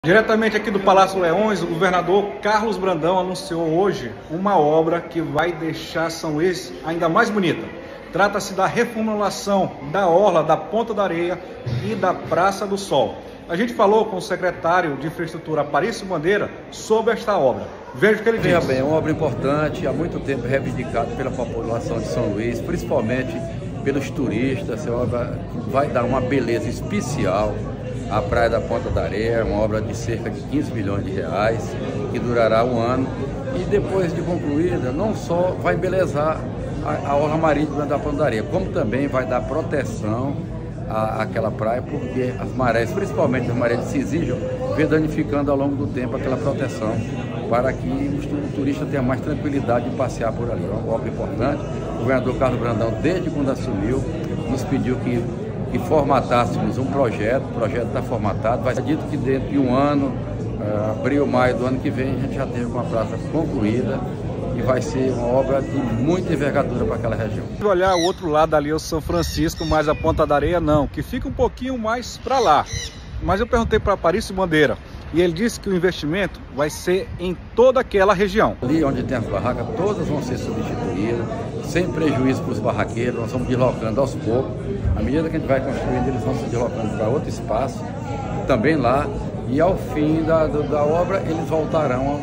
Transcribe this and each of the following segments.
Diretamente aqui do Palácio Leões, o governador Carlos Brandão anunciou hoje uma obra que vai deixar São Luís ainda mais bonita. Trata-se da reformulação da orla da Ponta da Areia e da Praça do Sol. A gente falou com o secretário de Infraestrutura, Aparício Bandeira, sobre esta obra. Veja o que ele disse. Bem, uma obra importante, há muito tempo reivindicada pela população de São Luís, principalmente pelos turistas. Essa obra vai dar uma beleza especial à Praia da Ponta da Areia, uma obra de cerca de 15 milhões de reais, que durará um ano. E depois de concluída, não só vai embelezar a orla marítima da Ponta da Areia, como também vai dar proteção àquela praia, porque as marés, principalmente as marés se exigem, vem danificando ao longo do tempo aquela proteção, para que o turista tenha mais tranquilidade de passear por ali. É uma obra importante. O governador Carlos Brandão, desde quando assumiu, nos pediu que formatássemos um projeto. O projeto está formatado. Vai ser dito que dentro de um ano, abril, maio do ano que vem, a gente já teve uma praça concluída e vai ser uma obra de muita envergadura para aquela região. Se olhar o outro lado ali, o São Francisco, mas a Ponta da Areia não, que fica um pouquinho mais para lá. Mas eu perguntei para Aparício Bandeira e ele disse que o investimento vai ser em toda aquela região. Ali onde tem as barracas, todas vão ser substituídas, sem prejuízo para os barraqueiros. Nós vamos deslocando aos poucos. À medida que a gente vai construindo, eles vão se deslocando para outro espaço, também lá. E ao fim da obra, eles voltarão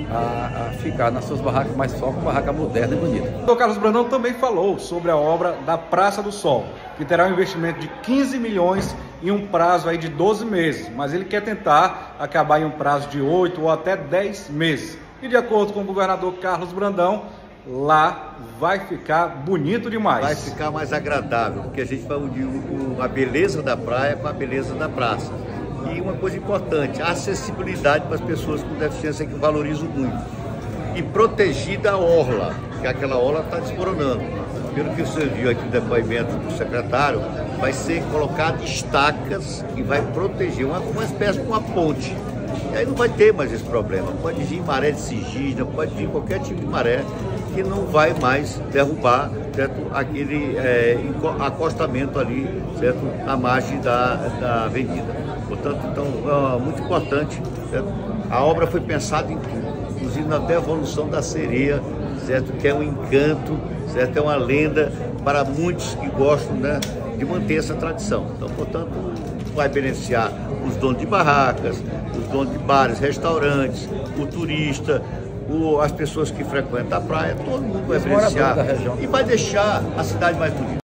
a ficar nas suas barracas, mas só com barraca moderna e bonita. O Carlos Brandão também falou sobre a obra da Praça do Sol, que terá um investimento de 15 milhões em um prazo aí de 12 meses, mas ele quer tentar acabar em um prazo de 8 ou até 10 meses. E de acordo com o governador Carlos Brandão, lá vai ficar bonito demais. Vai ficar mais agradável, porque a gente vai unir a beleza da praia com a beleza da praça. E uma coisa importante, a acessibilidade para as pessoas com deficiência, que eu valorizo muito. E protegida a orla, que aquela orla está desmoronando. Pelo que você viu aqui no depoimento do secretário, vai ser colocado estacas e vai proteger uma espécie de uma ponte. E aí não vai ter mais esse problema. Pode vir maré de sigina, pode vir qualquer tipo de maré que não vai mais derrubar, certo, aquele acostamento ali, certo, na margem da avenida. Portanto, então, muito importante, certo? A obra foi pensada em tudo, inclusive até a evolução da sereia, certo, que é um encanto, certo, é uma lenda para muitos que gostam, né, de manter essa tradição. Então, portanto, vai beneficiar os donos de barracas, os donos de bares, restaurantes, o turista, as pessoas que frequentam a praia, todo mundo vai beneficiar e vai deixar a cidade mais bonita.